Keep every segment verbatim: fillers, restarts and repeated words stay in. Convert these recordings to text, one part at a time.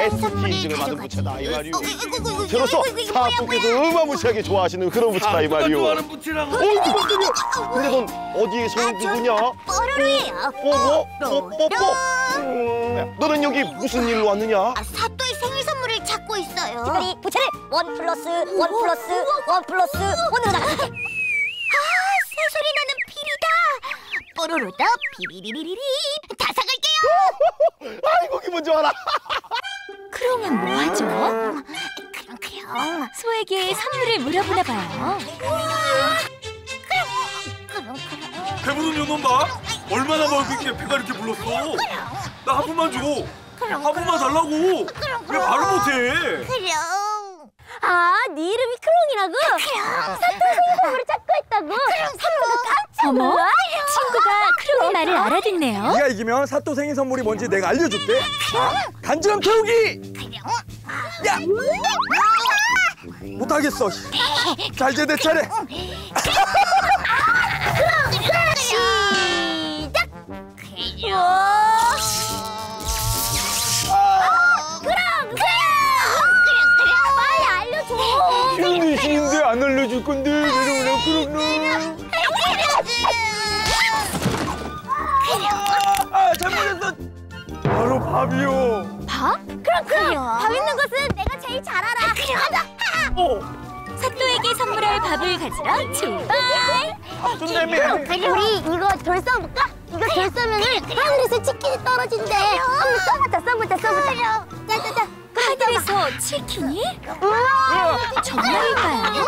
에스티즈를 받은 부채다 이 말이오. 저로서 사또께서 어마무시하게 좋아하시는 그런 부채다 이 말이오. 좋아하는 부채라고. 어이 깜짝이야. 근데 넌 어디에서 온 누구냐? 뽀로로예요. 뽀뽀? 뽀뽀뽀? 음, 너는 여기 무슨 일로 왔느냐? 아, 사또의 생일 선물을 찾고 있어요. 특별히 부채를 원 플러스 원 플러스 원 플러스 원으로 나가줄게. 아, 새소리 나는 피리다. 뽀로로도 피리리리리리. 다 사갈게요. 아이고 기분 좋아라. 크롱은 뭐하죠? 그럼 그럼. 소에게 선물을 물어보나 봐요. 그럼 그럼. 배부른 요놈 봐. 얼마나 먹을게 배가 이렇게 불렀어. 나 한 번만 줘. 한 번만 달라고. 왜 말을 못해? 그럼. 아, 네 이름이 크롱이라고? 그럼. 사또 생일 선물을 찾고 있다고? 사또도 깜짝 놀라? 친구가 크롱의 말을 알아듣네요. 네가 이기면 사또 생일 선물이 뭔지 내가 알려줄게. 간지럼 태우기! 야! 못하겠어. 자, 이제 내 차례. 시작. 그럼. 크롱! 빨리 알려줘! 쉬운데 쉬운데 안 알려줄 건데. 내려오라 그럼. 아, 잘못했어. 바로 밥이요. 밥? 그럼 그럼! 밥 있는 곳은 내가 제일 잘 알아. 가자! 어. 사또에게 선물할 밥을 가지러 출발! 준대미. 우리 이거 돌 써볼까? 이거 돌 쏘면은 하늘에서 치킨이 떨어진대. 한번 써보자, 써보자, 써보자. 짜자자. 하늘에서 치킨이? 우와! 정말일까요?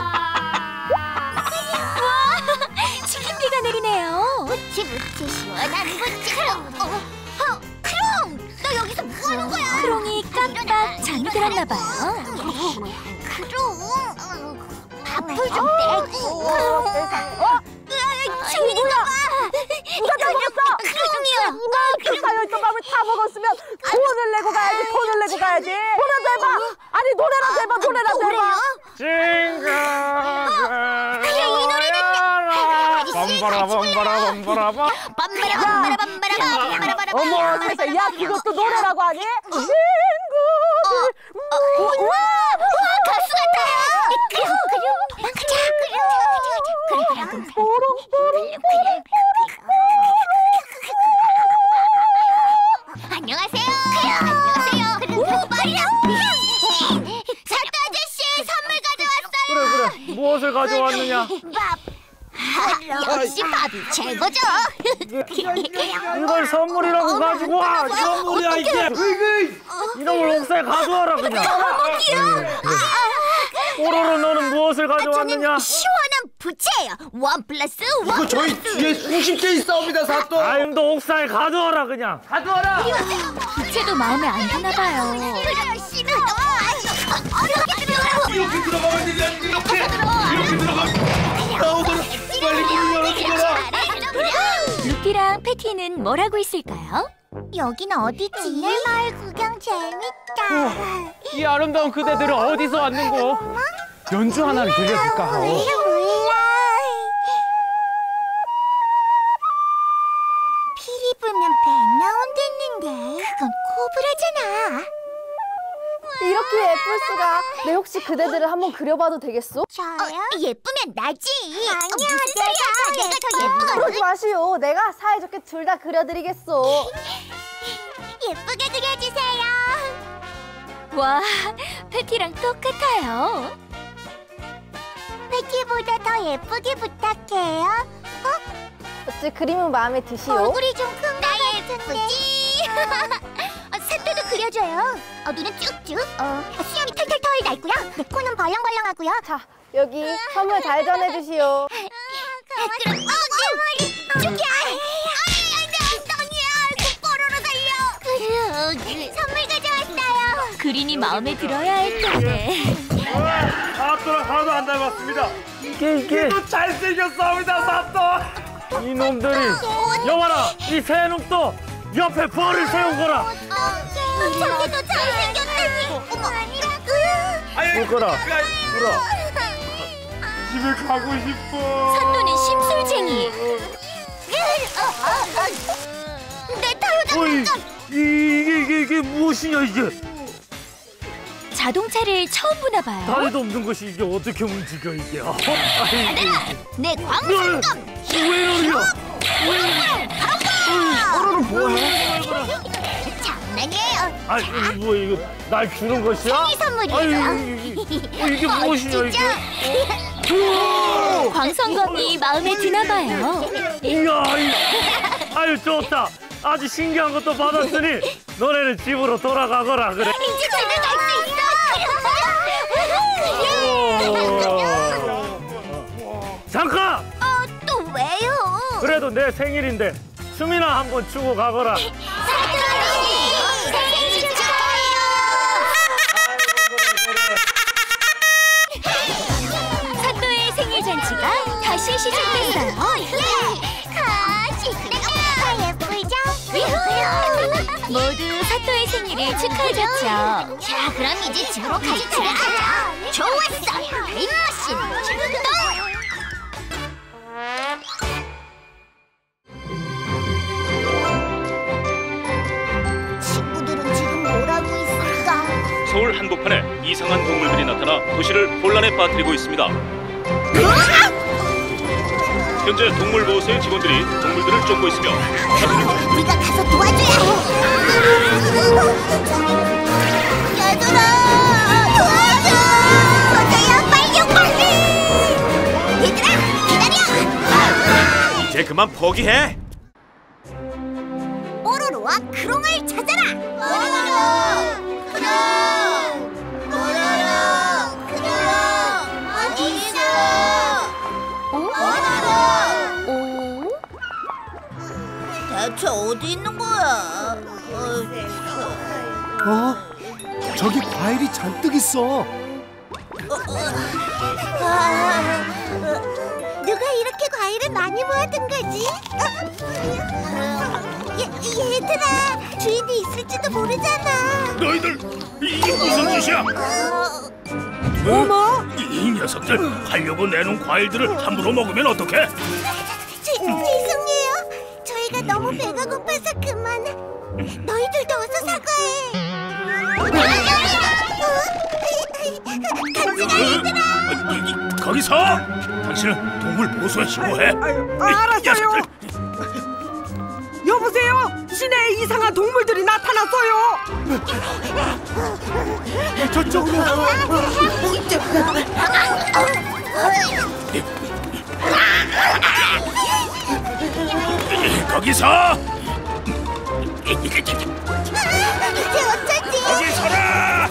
우와! 치킨비가 내리네요. 무치 무치 시원한 무치. 어, 어, 크롱! 너 여기서 뭐 하는 거야? 크롱이 깜빡 잠이 들었나 봐요. 크롱! 밥풀 좀 떼고. 어? 친구가 누가 다 먹었어? 크롱이야. 이만큼 쌓여있던 밥을 다 먹었으면 돈을 내고 가야지, 돈을 내고 가야지. 노래라도 해봐. 아니, 노래라도 해봐, 노래라도 해봐. 싱글. 이 노래는 범바라 범바라 범바라. 빰바라 빰바라 빰바라 빰바라 빰바라. 어머, 세상에. 야, 그것도 노래라고 하니? 싱글. 우와, 가수 같아요. 그럼 그럼 가자. 그럼 그럼 그럼 그럼. 안녕하세요. 안녕하세요. 그럼 말이야. 사또 아저씨 선물 가져왔어요. 그래 그래. 무엇을 가져왔느냐? 밥. 아, 역시 밥이 최고죠. 이걸 선물이라고 가지고 와. 선물이야 이게. 이놈을 옥사에 가져와라 그냥. 뽀로로 너는 무엇을 가져왔느냐? 시원한 부채예요. 원 플러스 원. 이거 저희 뒤에 수십 개 있사옵니다 사또. 아유 너 옥사에 가져와라 그냥. 가져와라. 부채도 마음에 안 드나 봐요. 그러시면 어렵게 들어가고. 이렇게 들어가면 되지 않니? 이렇게 이렇게 들어가면 나오도록 빨리 문을 열어주거라. 루피랑 패티는 뭘 하고 있을까요? 여긴 어디지? 마을 구경 재밌다. 이 아름다운 그대들은 어디서 왔는고? 연주 하나를 들려줄까 하오. 몰라. 피리 불면 배 나온댔는데 그건 코브라잖아. 이렇게 예쁠 수가. 내 혹시 그대들을 한번 그려봐도 되겠소? 저요? 어, 예쁘면 나지. 아니야, 무슨 소리야. 내가 더 예쁘거든. 그러지 마시오. 내가 사이좋게 둘 다 그려드리겠소. 예쁘게 그려주세요. 와, 패티랑 똑같아요. 패티보다 더 예쁘게 부탁해요. 어찌 그림은 마음에 드시오? 얼굴이 좀 큰 거 예쁘지? 어, 사또도 그려줘요. 어, 눈은 쭉쭉. 어, 수염이 털털털 날고요. 네, 코는 벌렁벌렁하고요. 자, 여기 선물 잘 전해주시오. 그럼, 어, 내 머리. 쭉이야. 엉덩이야. 뽀로로 살려. 선물 가져왔어요. 그린이 마음에 들어야 할 텐데. 사또랑 하나도 안 닮았습니다. 이게 이게 또 잘생겼사옵니다 사또. 이놈들이 여봐라 이 새 놈도 옆에 벌을 세운 거라. 어, 저기도 잘생겼다니. 어머, 아니 울거라 울어. 집에 가고 싶어. 사또는 심술쟁이. 내 타요다. 어이 이- 이게 이게 이게 무엇이냐 이게? 자동차를 처음 보나 봐요. 다리도 없는 것이 이게 어떻게 움직여 이게? 아, 내 광선검. 왜 이러냐? 얼어는 뭐해? 장난이에요. 아니 뭐 이거 날 주는 것이야? 생일 선물이에요. 아유, 이게, 이게 무엇이냐 이게? 광선검이 마음에 드나 봐요. 이야, 이, 아유 좋다. 아주 신기한 것도 받았으니 너네는 집으로 돌아가거라 그래. 이제 집에 갈 수 있어. 잠깐. 어, 또 왜요? 그래도 내 생일인데 춤이나 한번 추고 가거라. 사토리 생일 축하해요. 사또의 생일 잔치가 다시 시작됐어요. 가시 내가 예쁘죠? 모두 사또의 생일을 축하해줬죠. 자, 그럼 이제 집으로 같이 가자. 좋았어. 타임머신 출동. 친구들은 지금 뭘 하고 있을까? 서울 한복판에 이상한 동물들이 나타나 도시를 혼란에 빠뜨리고 있습니다. 현재 동물보호소의 직원들이 동물들을 쫓고 있으며 네가 가서 도와줘야 해. 얘들아, 도와줘. 도저야, 빨리 빨리. 얘들아, 기다려. 이제 그만 포기해. 뽀로로와 크롱을 찾아라. 뽀로로, 크롱, 뽀로로, 크롱, 어디 있어? 뽀로로. 대체 어디 있는 거야? 어? 저기 과일이 잔뜩 있어. 아, 누가 이렇게 과일을 많이 모아둔 거지? 얘, 얘들아, 주인이 있을지도 모르잖아. 너희들 이게 무슨 짓이야? 어머? 이, 이 녀석들 하려고 내놓은 과일들을 함부로 먹으면 어떡해? 제, 죄송해요. 저희가 너무 배가 고파서 그만. 너희들도 어서 사과해. 같이 가, 얘들아. 이, 이, 거기서! 당신은 동물보호소에 신고해. 알았어요. 여보세요? 시내에 이상한 동물들이 나타났어요. 저쪽으로. 거기서! 이제 어쩌지? 거기 서라!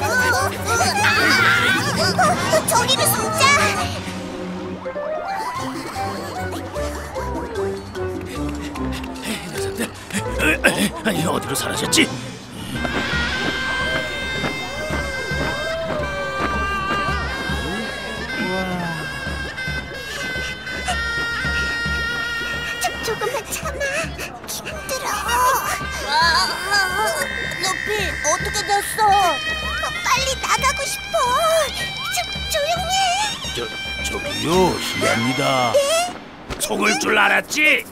저기를 숨자. 아니 어디로 사라졌지? 조, 조금만 참아. 힘들어. 루피, 어떻게 됐어? 빨리 나가고 싶어. 조, 조용히 해. 저, 저기요 실례합니다. 속을 줄 알았지?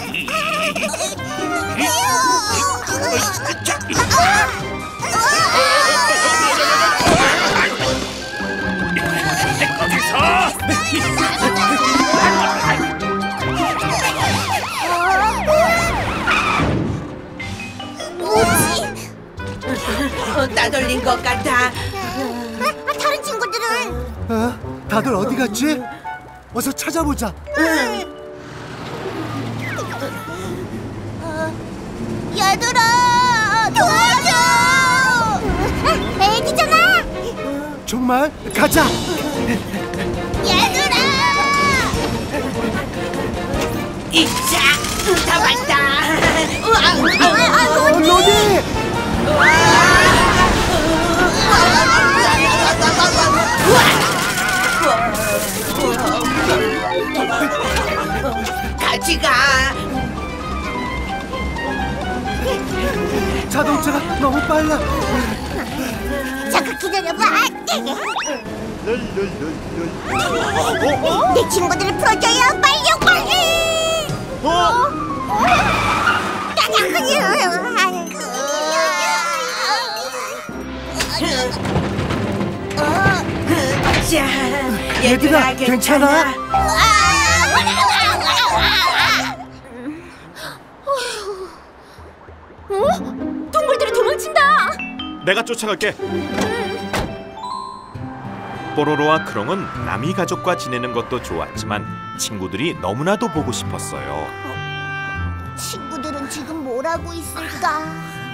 뭐지? 따돌린 것 같아. 아, 다른 친구들은? 어? 다들 어디 갔지? 어서 찾아보자. 얘들아, 도와줘! 애기잖아! 정말? 가자. 얘들아! 이자 잡았다. 어, 로디! 같이 가. 자동차가 너무 빨라. 잠깐 기다려봐. 내 친구들을 풀어줘야 빨리 빨리. 어? 짠. 얘들아, 괜찮아? 어? 동물들이 도망친다. 내가 쫓아갈게. 뽀로로와 크롱은 남이 가족과 지내는 것도 좋았지만 친구들이 너무나도 보고 싶었어요. 친구들은 지금 뭘 하고 있을까?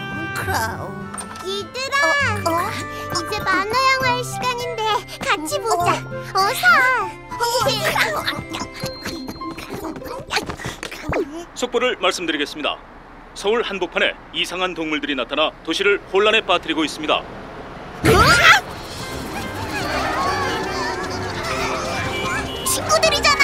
얘들아, 어? 이제 만화 영화 할 시간인데 같이 보자. 어서. 속보를 말씀드리겠습니다. 서울 한복판에 이상한 동물들이 나타나 도시를 혼란에 빠뜨리고 있습니다. 친구들이잖아.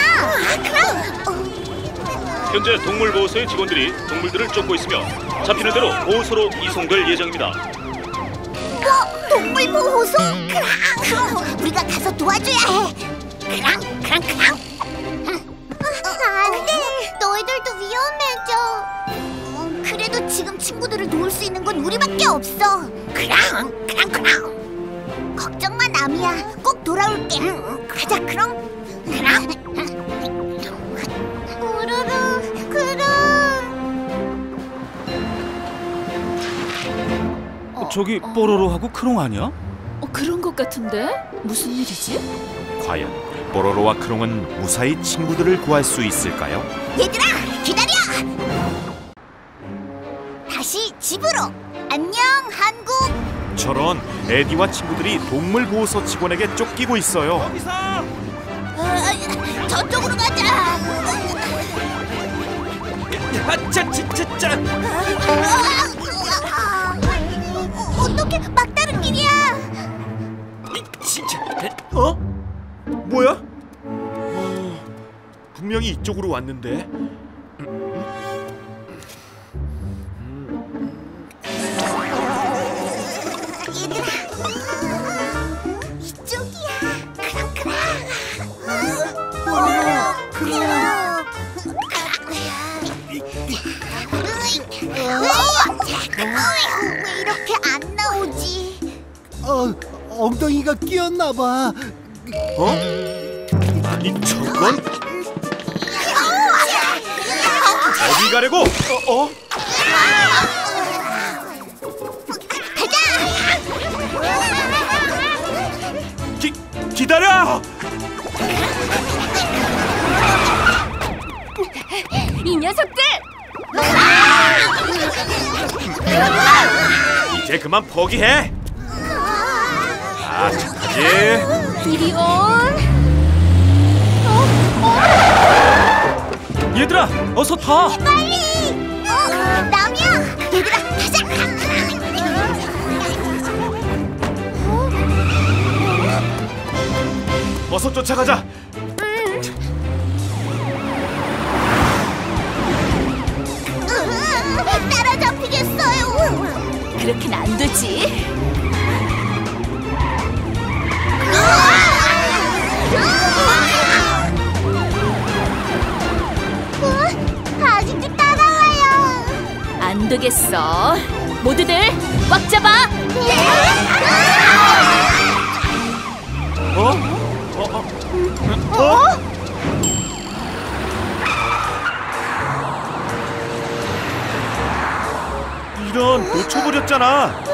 현재 동물보호소의 직원들이 동물들을 쫓고 있으며 잡히는 대로 보호소로 이송될 예정입니다. 어? 동물 보호소? 크랑! 우리가 가서 도와줘야 해. 크랑, 크랑, 크랑. 안 돼. 너희들도 위험해져. 음, 그래도 지금 친구들을 도울 수 있는 건 우리밖에 없어. 크랑, 크랑, 크랑. 걱정 마, 남이야. 꼭 돌아올게. 가자, 크랑. 크랑. 우르르, 크랑. 저기 뽀로로하고 크롱 아니야? 어, 그런 것 같은데? 무슨 일이지? 과연 뽀로로와 크롱은 무사히 친구들을 구할 수 있을까요? 얘들아, 기다려! 다시 집으로! 안녕, 한국! 저런, 에디와 친구들이 동물보호소 직원에게 쫓기고 있어요. 어, 저쪽으로 가자! 짜짜짜짜. 어떻게 막다른 길이야? 진짜. 어? 뭐야? 어, 분명히 이쪽으로 왔는데. 얘들아, 이쪽이야. 크랑크랑. 크랑. 왜 이렇게 안 나오지? 어, 엉덩이가 끼었나봐. 어? 아니 저건? 어디 가려고? 어? 어? 기, 기다려! 이 녀석들! 이제 그만 포기해. 아, 착하지. 이리 온. 얘들아, 어서 타. 빨리! 어, 남이야. 얘들아, 가자. 어서 쫓아가자. 따라잡히겠어요. 그렇게는 안 되지. 어? 아직도 따라와요. 안 되겠어. 모두들 꽉 잡아. 어? 어? 어? 어? 이런, 놓쳐버렸잖아.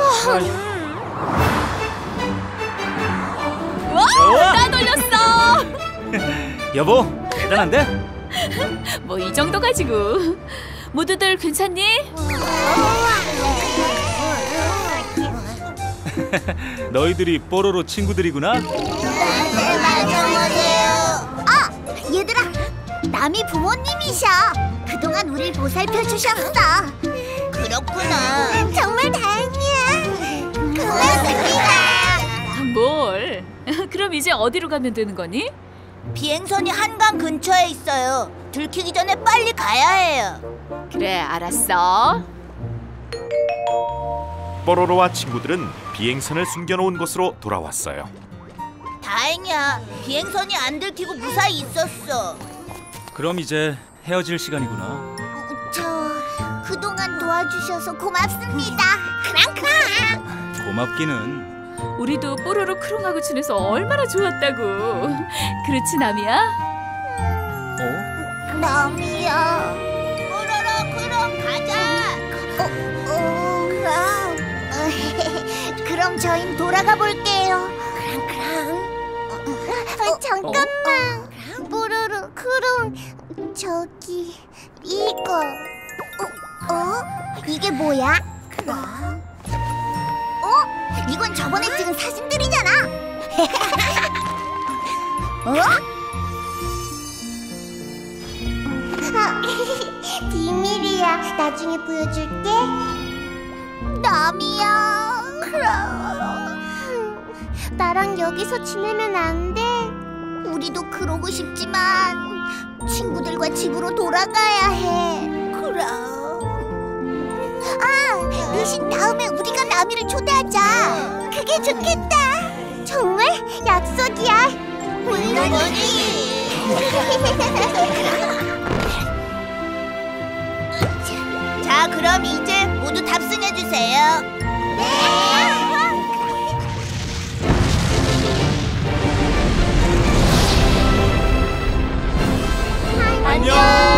와, 따돌렸어. 여보, 대단한데? 뭐 이 정도 가지고. 모두들 괜찮니? 너희들이 뽀로로 친구들이구나? 아, 얘들아, 남이 부모님이셔. 그동안 우릴 보살펴 주셨어. 그렇구나. 정말 다행이야. 고맙습니다. 뭘? 그럼 이제 어디로 가면 되는 거니? 비행선이 한강 근처에 있어요. 들키기 전에 빨리 가야 해요. 그래, 알았어. 뽀로로와 친구들은 비행선을 숨겨놓은 곳으로 돌아왔어요. 다행이야. 비행선이 안 들키고 무사히 있었어. 그럼 이제 헤어질 시간이구나. 저 그동안 도와주셔서 고맙습니다. 크랑크랑. 고맙기는. 우리도 뽀로로 크롱하고 지내서 얼마나 좋았다고. 그렇지 나미야? 어? 나미야. 뽀로로 크롱 가자. 어, 어, 그럼. 그럼 저희 돌아가 볼게요. 그랑 그랑. 어, 잠깐만. 뽀로로 크롱 저기 이거. 어? 어? 이게 뭐야? 어? 이건 저번에 찍은 사진들이잖아. 어? 아, 비밀이야. 나중에 보여줄게. 나미야. 그럼 나랑 여기서 지내면 안 돼? 우리도 그러고 싶지만 친구들과 집으로 돌아가야 해. 그럼. 아, 대신 다음에 우리가 나미를 초대하자. 그게 좋겠다. 정말? 약속이야. 물론이지. 자, 그럼 이제 모두 탑승해주세요. 네. 안녕.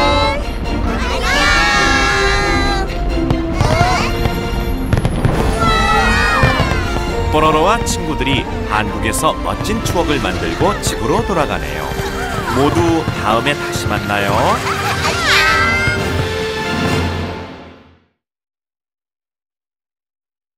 뽀로로와 친구들이 한국에서 멋진 추억을 만들고 집으로 돌아가네요. 모두 다음에 다시 만나요.